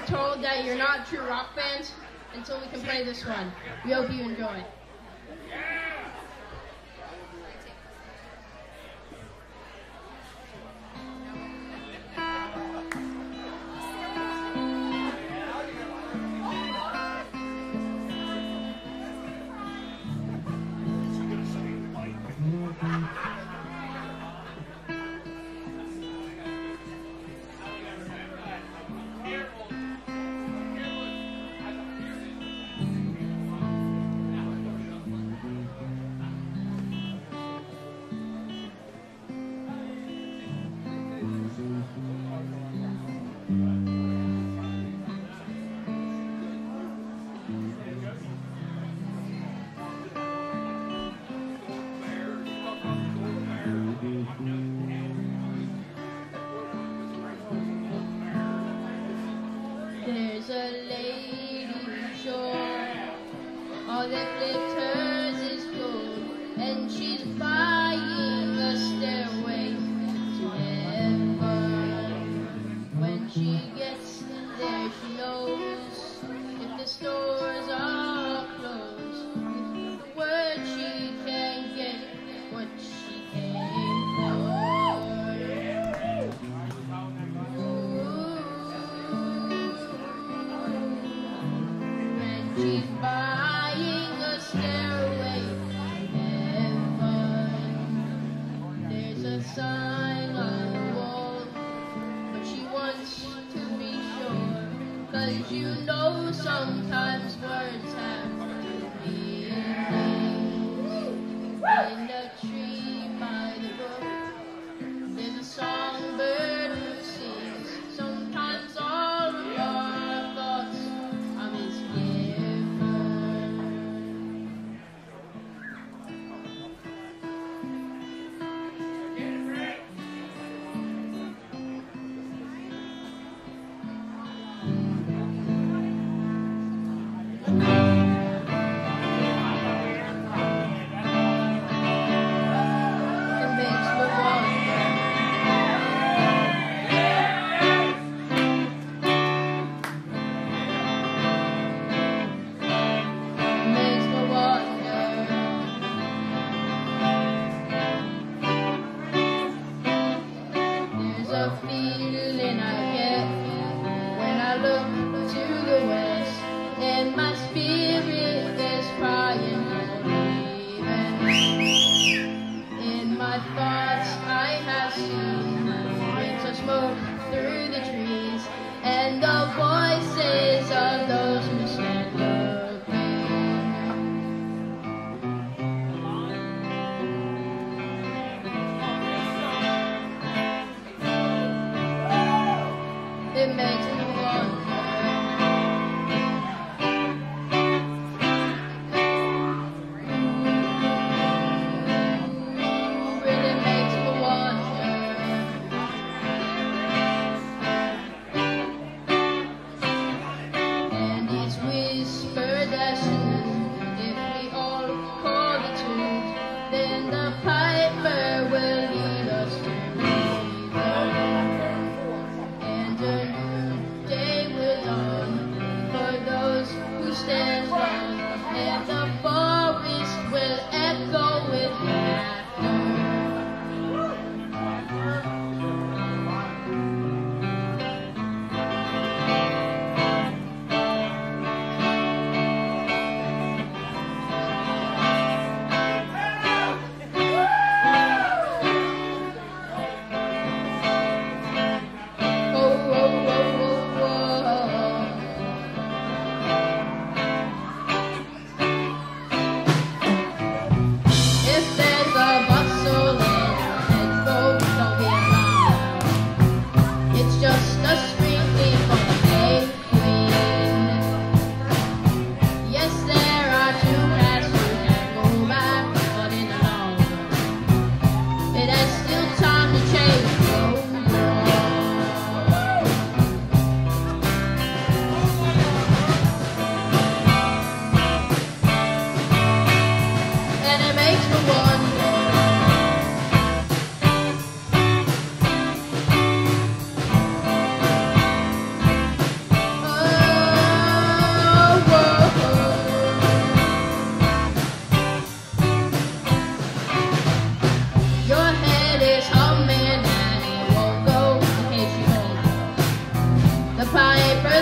told that you're not true rock fans until we can play this one. We hope you enjoy. There's a lady shore, all that glitters is gold, and she's buying a stairway to heaven. When she gets there, she knows if the stores are closed, the word she can't get what she came for. She's buying a stairway to heaven. There's a sign on the wall, but she wants to be sure, 'cause you know sometimes words have meanings. In the tree by the brook, there's a songbird who sings. Sometimes all of our thoughts are misgiven. Feeling I get when I look to the west, and my spirit is crying for leaving. In my thoughts I have seen rings of smoke through the trees, and the voices of those who stand looking. It makes me wonder. Really makes me wonder. And it's whispered as soon if we all call the tune, then the piper will lead us to freedom. And a new day will pipe.